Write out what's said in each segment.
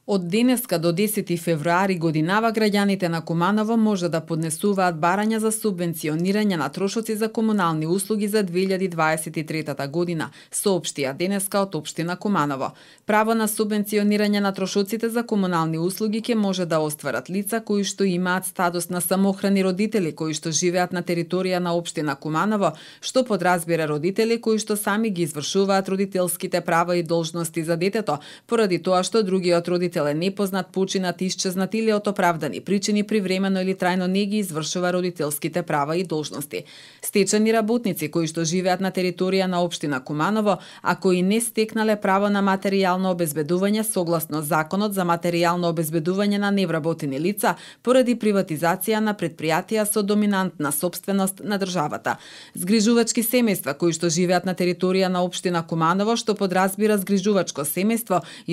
Од денеска до 10 февруари годинава граѓаните на Куманово може да поднесуваат барања за субвенционирање на трошоци за комунални услуги за 2023 година, соопштија денеска од општина Куманово. Право на субвенционирање на трошоците за комунални услуги ќе може да остварат лица кои што имаат статус на самохрани родители кои што живеат на територија на општина Куманово, што подразбира родители кои што сами ги извршуваат родителските права и должности за детето, поради тоа што другиот родител е непознат, починат, исчезнат или од оправдани причини привремено или трајно не ги извршува родителските права и должности. Стечени работници кои што живеат на територија на општина Куманово, а кои не стекнале право на материјално обезбедување согласно Законот за материјално обезбедување на невработени лица поради приватизација на претпријатија со доминантна сопственост на државата. Згрижувачки семејства кои што живеат на територија на општина Куманово, што подразбира згрижувачко семејство и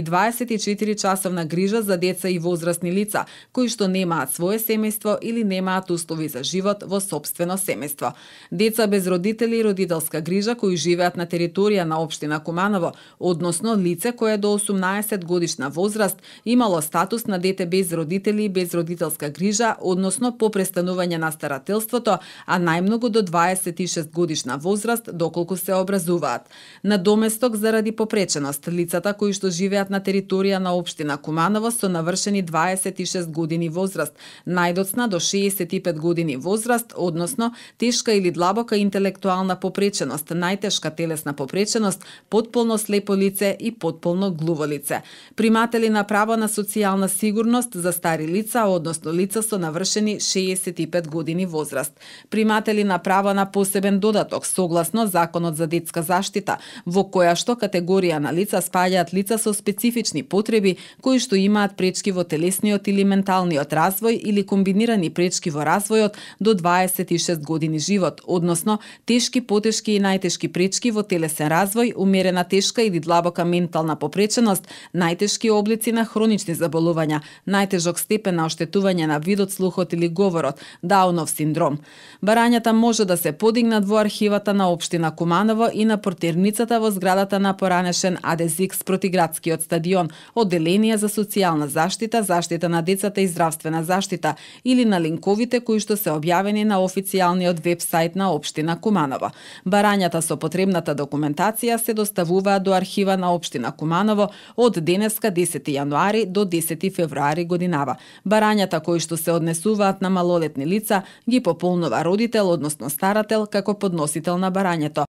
24 часовна грижа за деца и возрастни лица кои што немаат свое семејство или немаат услови за живот во сопствено семејство. Деца без родители и родителска грижа кои живеат на територија на општина Куманово, односно лице кое до 18 годишна возраст имало статус на дете без родители и без родителска грижа, односно по престанување на старателството, а најмногу до 26 годишна возраст доколку се образуваат. На доместок заради попреченост лицата кои што живеат на територија на општина Куманово со навршени 26 години возраст, најдоцна до 65 години возраст, односно тешка или длабока интелектуална попреченост, најтешка телесна попреченост, потполно слепо лице и потполно глуво лице. Приматели на право на социјална сигурност за стари лица, односно лица со навршени 65 години возраст. Приматели на право на посебен додаток согласно Законот за детска заштита, во која што категорија на лица спаѓаат лица со специфични потреби кои што имаат пречки во телесниот или менталниот развој или комбинирани пречки во развојот до 26 години живот, односно тешки, потешки и најтешки пречки во телесен развој, умерена тешка или длабока ментална попреченост, најтешки облици на хронични заболувања, најтежок степен на оштетување на видот, слухот или говорот, Даунов синдром. Барањата може да се подигнат во архивата на општина Куманово и на портирницата во зградата на поранешен АДЗИКС Протиградскиот стадион, одделение за социјална заштита, заштита на децата и здравствена заштита или на линковите кои што се објавени на официјалниот веб-сајт на општина Куманово. Барањата со потребната документација се доставуваат до архива на општина Куманово од денеска 10 јануари до 10 февруари годинава. Барањата кои што се однесуваат на малолетни лица ги пополнува родител, односно старател, како подносител на барањето,